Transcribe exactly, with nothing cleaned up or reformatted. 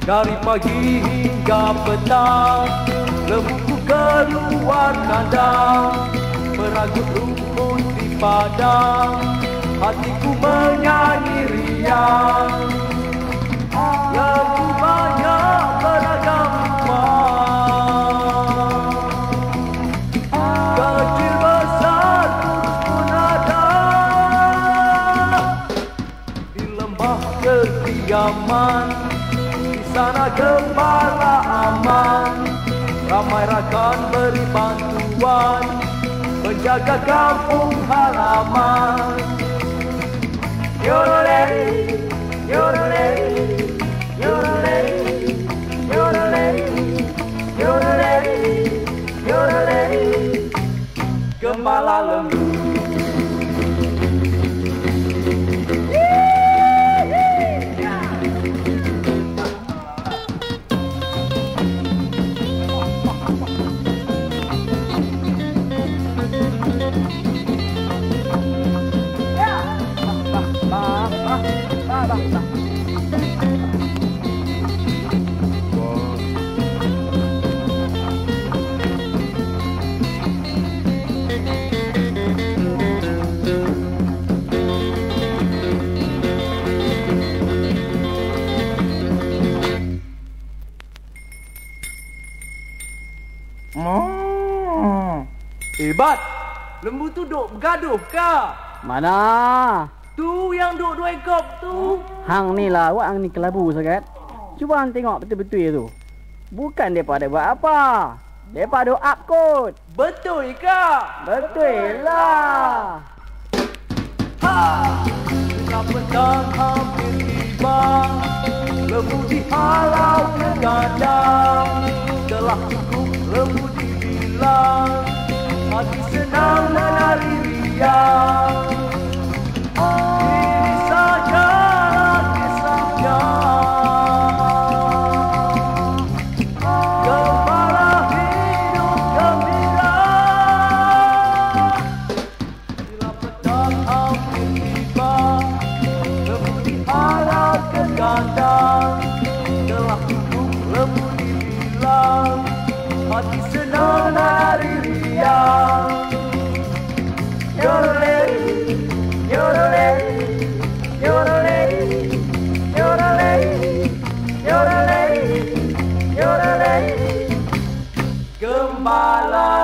Dari pagi hingga petang, lembu keluar kandang, meragut rumput di padang, hatiku menyanyi riang. Lembu banyak beragam rupa, kecil besar kurus pun ada. Di lembah kediaman, sana gembala aman, ramai rakan beri bantuan, menjaga kampung halaman. Yodele, yodele, yodele, yodele, yodele, yodele, gembala lembu. Hebat! Lembu tu duk bergaduh ke? Mana? Tu yang duk dua ekor tu. Hang ni lah, awak hang ni kelabu sangat. Cuba hang tengok betul-betul tu. Bukan mereka ada buat apa. Mereka ada akut. Betul ke? Betul lah. Ha! Tengah petang hampir tiba, lembu dihalau ke kandang. Telah cukup lembu dibilang, hati senang menari riang. Ini sajalah kisahnya, gembala hidup gembira. Bila petang hampir tiba, lembu dihalau ke kandang. Telah cukup lembu dibilang, hati senang menari riang. Yodele, yodele, yodele, yodele, yodele, yodele, gembala